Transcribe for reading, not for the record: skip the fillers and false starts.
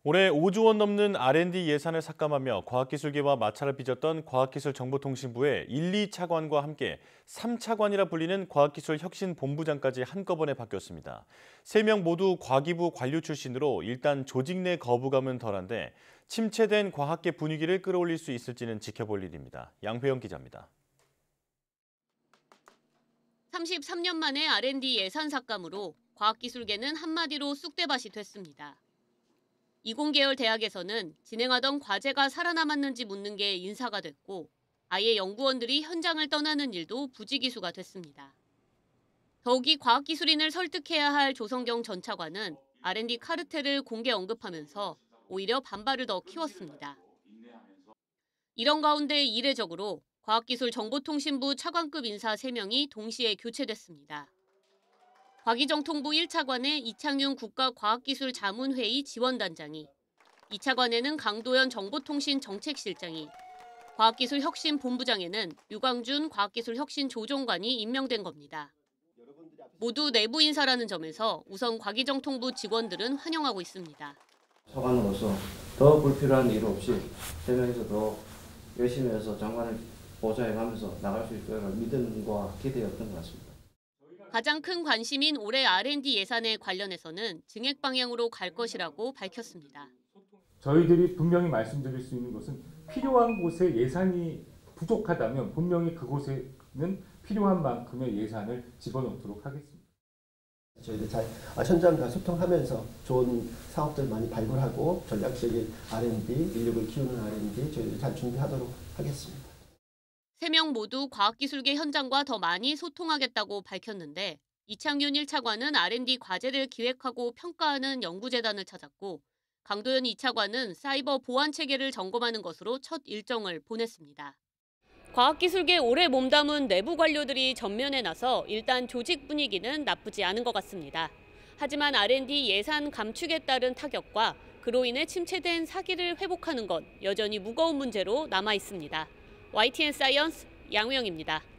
올해 5조 원 넘는 R&D 예산을 삭감하며 과학기술계와 마찰을 빚었던 과학기술정보통신부의 1, 2차관과 함께 3차관이라 불리는 과학기술혁신본부장까지 한꺼번에 바뀌었습니다. 3명 모두 과기부 관료 출신으로 일단 조직 내 거부감은 덜한데 침체된 과학계 분위기를 끌어올릴 수 있을지는 지켜볼 일입니다. 양회영 기자입니다. 33년 만에 R&D 예산 삭감으로 과학기술계는 한마디로 쑥대밭이 됐습니다. 이공계열 대학에서는 진행하던 과제가 살아남았는지 묻는 게 인사가 됐고 아예 연구원들이 현장을 떠나는 일도 부지기수가 됐습니다. 더욱이 과학기술인을 설득해야 할 조성경 전 차관은 R&D 카르텔을 공개 언급하면서 오히려 반발을 더 키웠습니다. 이런 가운데 이례적으로 과학기술정보통신부 차관급 인사 3명이 동시에 교체됐습니다. 과기정통부 1차관에 이창윤 국가과학기술자문회의 지원단장이, 2차관에는 강도연 정보통신정책실장이, 과학기술혁신본부장에는 유광준 과학기술혁신조정관이 임명된 겁니다. 모두 내부 인사라는 점에서 우선 과기정통부 직원들은 환영하고 있습니다. 차관으로서 더 불필요한 일 없이 3명이서 더 열심히 해서 장관을 보좌해가면서 나갈 수 있을 거라는 믿음과 기대였던 것 같습니다. 가장 큰 관심인 올해 R&D 예산에 관련해서는 증액 방향으로 갈 것이라고 밝혔습니다. 저희들이 분명히 말씀드릴 수 있는 것은 필요한 곳에 예산이 부족하다면 분명히 그곳에는 필요한 만큼의 예산을 집어넣도록 하겠습니다. 저희들 잘 현장과 소통하면서 좋은 사업들 많이 발굴하고 전략적인 R&D, 인력을 키우는 R&D 저희들 잘 준비하도록 하겠습니다. 3명 모두 과학기술계 현장과 더 많이 소통하겠다고 밝혔는데 이창윤 1차관은 R&D 과제를 기획하고 평가하는 연구재단을 찾았고 강도연 2차관은 사이버 보안 체계를 점검하는 것으로 첫 일정을 보냈습니다. 과학기술계 오래 몸담은 내부 관료들이 전면에 나서 일단 조직 분위기는 나쁘지 않은 것 같습니다. 하지만 R&D 예산 감축에 따른 타격과 그로 인해 침체된 사기를 회복하는 건 여전히 무거운 문제로 남아 있습니다. YTN 사이언스 양우영입니다.